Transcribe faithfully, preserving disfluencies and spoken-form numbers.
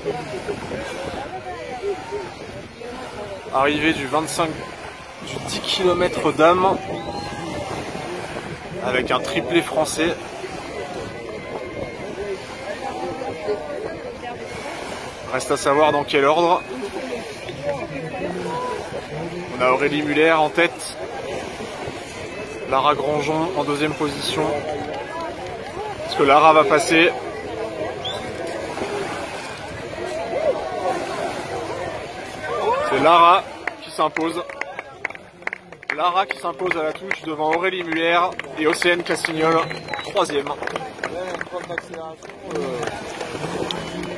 Arrivée du vingt-cinq, du dix kilomètres dames, avec un triplé français. Reste à savoir dans quel ordre. On a Aurélie Muller en tête, Lara Grandjean en deuxième position. Est-ce que Lara va passer? C'est Lara qui s'impose. Lara qui s'impose à la touche devant Aurélie Muller et Océane Cassignol, troisième. Ouais, une forme d'accélération. Euh...